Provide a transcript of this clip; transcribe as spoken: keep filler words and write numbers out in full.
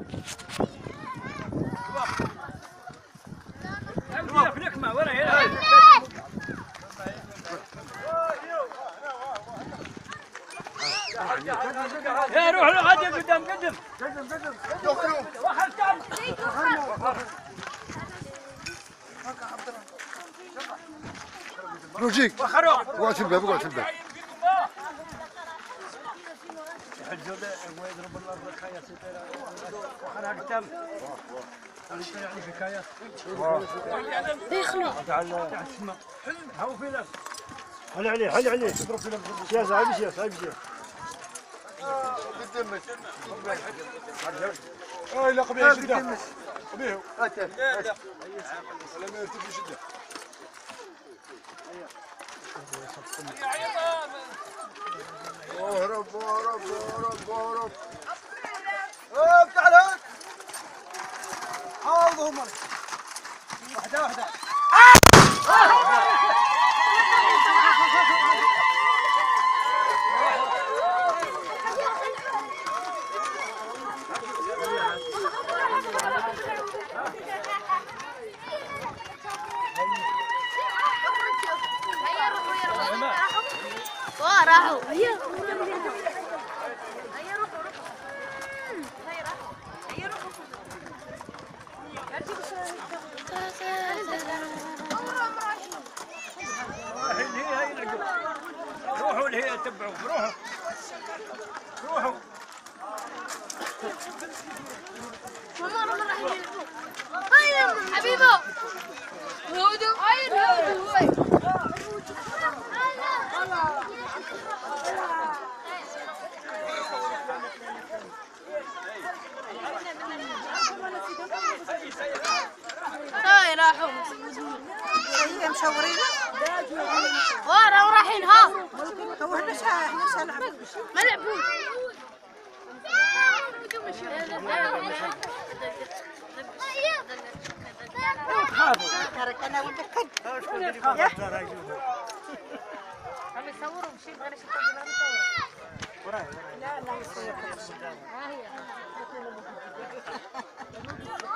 يا روح الغد قدام قدم قدم قدم وخر كم روجيك وقعد في الباب وقعد في الباب ويضرب الله بالخيا وخر كم يعني حكايات بيخلو تعال اسمع هو في نفس حل عليه حل عليه يا صاحبي يا صاحبي قدامك اي لا قبيح شده قبيح هات لا لا ولا ما يرتدي شده اهرب اهرب اهرب اهرب افتح لك حاضهم واحده واحده راحوا هيا روحوا اللي هي تبعوا روحوا روحوا حبيبو هودو هودو هاي راحوا هي مشاورين ورا ورايحين ها هو احنا شا احنا شا نلعبوا ما لعبوش ترك انا ولدك كد عم يصوروا مشي غير شي تجي نصور لا لا يصير ها هي